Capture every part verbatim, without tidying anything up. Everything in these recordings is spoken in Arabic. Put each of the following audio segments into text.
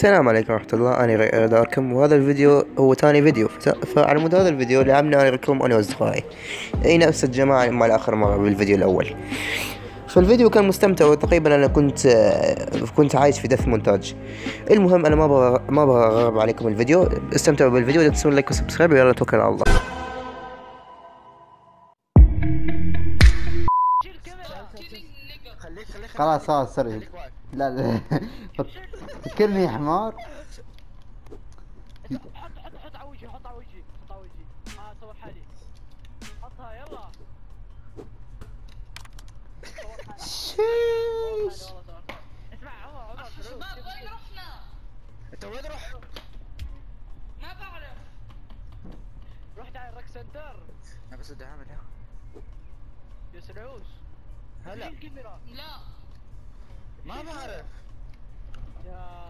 السلام عليكم ورحمة الله. أنا TheRedArkham وهذا الفيديو هو ثاني فيديو. فعلى مدى هذا الفيديو لعبنا أنا ركوم أنا وأصدقائي، أي نفس الجماعة مال آخر مرة بالفيديو الأول. فالفيديو كان مستمتع، وتقريبا أنا كنت كنت عايش في دف مونتاج. المهم أنا ما بغى ما بغى أغرب عليكم الفيديو، استمتعوا بالفيديو، لا تنسون لايك وسبسكرايب، ويلا توكل على الله. خلاص خلاص سري. لا لا فكرني يا حمار. حط حط حط على وجهي، حط على وجهي، حط على وجهي. اه صور حالي، حطها يلا. صور حالي. شيش. اسمع عمر عمر شباب وين رحنا؟ انت وين رحت؟ ما بعرف. رحت على الرك سنتر. انا بس بدي اعمل يا سلعوس هلا. الكاميرا لا ما بعرف. يا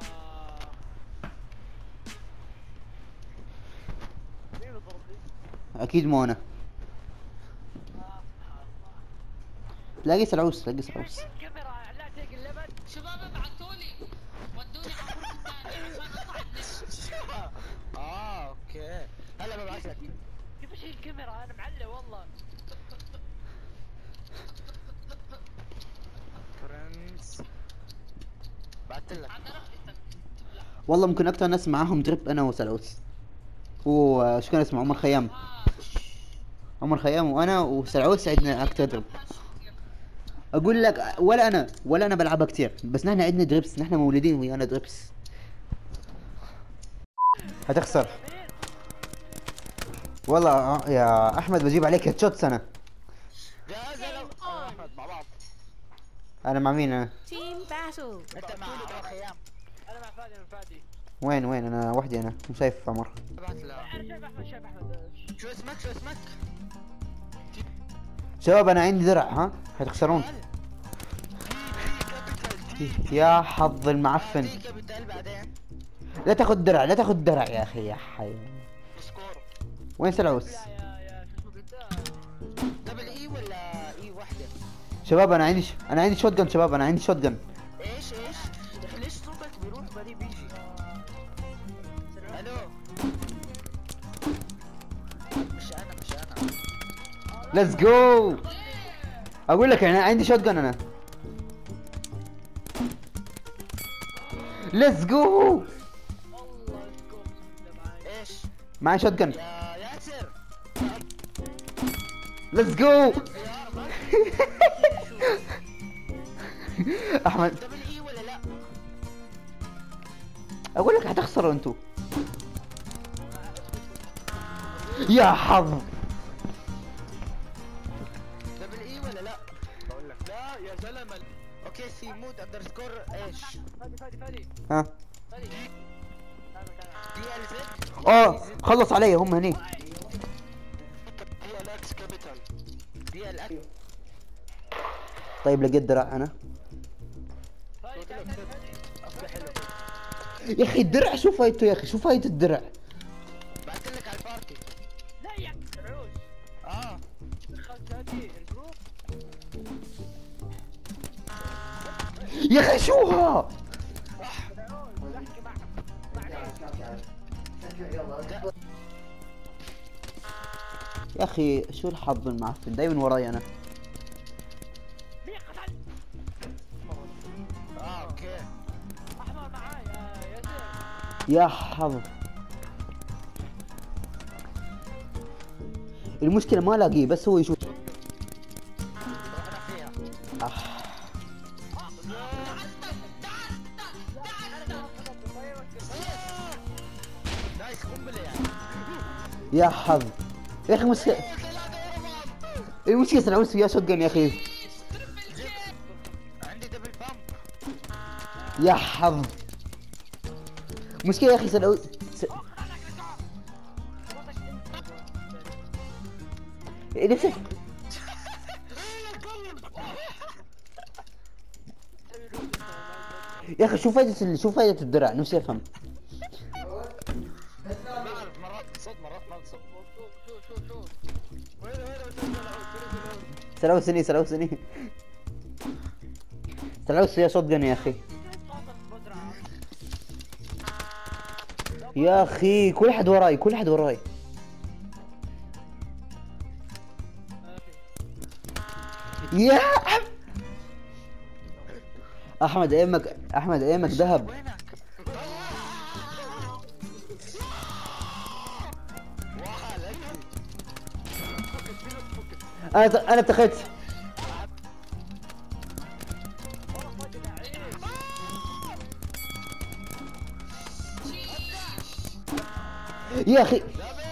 مين اللي ضربني؟ اكيد مو انا. آه سبحان الله. تلاقي سلعوس تلاقي سلعوس. الكاميرا علقتك اللبن. شباب ابعتولي ودوني على الغرفة الثانية عشان اطلع النت. اه اوكي هلا ببعث لك. كيف اشيل الكاميرا؟ انا معلق والله. فرنس بعت لك. عاد رفقتك. والله ممكن اكثر ناس معاهم درب انا وسلعوس. وش كان اسمه عمر خيام. عمر خيام وانا وسلعوس عندنا اكثر درب. اقول لك ولا انا ولا انا بلعبها كثير، بس نحن عندنا دربس، نحن مولودين ويانا دربس. هتخسر والله يا احمد، بجيب عليك هيد شوتس انا. جاهز يلا احمد مع بعض. انا مع مين انا؟ Team battle. انت مع عمر خيام. انا مع فادي، انا فادي. وين وين انا وحدي، انا مش شايف عمر. ابعت له. انا شايف احمد، شايف احمد. شو اسمك شو اسمك؟ شباب انا عندي درع، ها حتخسرون. يا حظ المعفن. في كابيتال بعدين. لا تاخذ درع لا تاخذ درع يا اخي يا حي. سكور. وين سلعوس؟ يا يا يا شو اسمه قدام. دبل اي ولا اي واحدة؟ شباب انا عندي ش... انا عندي شوت جن. شباب انا عندي شوت جن. ايش ايش؟ يا اخي ليش صوتك بيروح بعدين بيجي؟ الو. مش انا مش انا. ليتس جو. اقول لك انا عندي شوت جن انا. ليتس جو. الله يذكركم ده معاي. ايش؟ معي شوت جن. يا ياسر. ليتس جو. احمد دبل اي ولا لا؟ اقول لك حتخسروا انتوا. يا حظ. دبل اي ولا لا؟ بقول لك لا يا زلمه. اوكي سي مود اندرسكور ايش؟ فادي فادي فادي ها فادي. لا مكان. دي ال زد. اه خلص علي هم هني. دي ال اكس كابيتال. دي ال اكس. طيب لقيت درع انا. فادي فادي فادي. اصبح حلو. يا اخي الدرع شو فايدته يا اخي، شو فايدة الدرع؟ بعت لك على البارتي. لا يا سعوس. اه دخلت هذه الجروب. يا اخي شوها. سعوس احكي معك. يا اخي شو الحظ المعفن دايما وراي انا. مين قتل؟ اه اوكي. احمر معاي يا ياسر. يا حظ. المشكلة ما الاقيه، بس هو يشوف. رحنا فيها. آه. نايس قنبله يعني. يا حظ يا اخي. مشكلة المشكلة سلعوس يا شوت جن يا اخي. عندي دبل بامب. يا حظ. مشكلة يا اخي سلعوس س... نفسك. يا اخي شو فايدة شو فايدة الدرع، نفسي افهم. بعرف مرات صوت مرات ما صوت. شو شو شو وين وين سلعوسني سلعوسني. سلعوس يا شوت جن يا اخي. يا اخي كل حد وراي كل حد وراي. يا عم احمد ايمك احمد ايمك ذهب. وينك؟ انا انا ابتخيت. يا اخي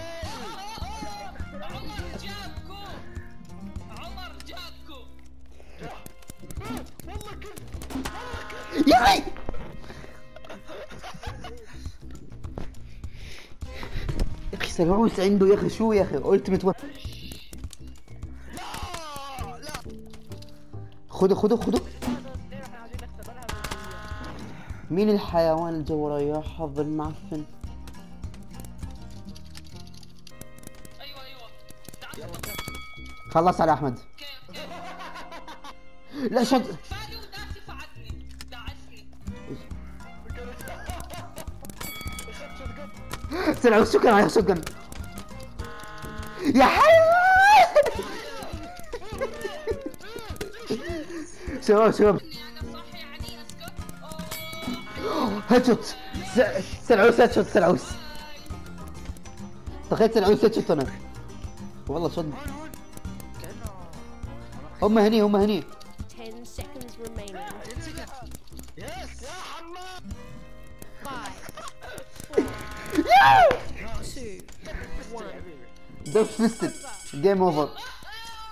عمر جابكو، عمر جابكو. يا اخي يا اخي سلعوس عنده يا اخي شو يا اخي التيمت ويب. خذوا خذوا خذوا. مين الحيوان الجوري يا حظ المعفن؟ ايوه ايوه تعال خلص على احمد. كيف لا شد. بالي وداسي فعتني دعسني. سلعوس شكرا على شكرا يا حيوان. شباب شباب انا صح يعني اسكت. اوه هيد شوت. سلعوس هيد شوت سلعوس. تخيل سلعوس هيد شوت انا والله صدق. هم هني هم هني. ten seconds remaining. يس يا حماد. Five, four, two, one. دف فيستد جيم اوفر.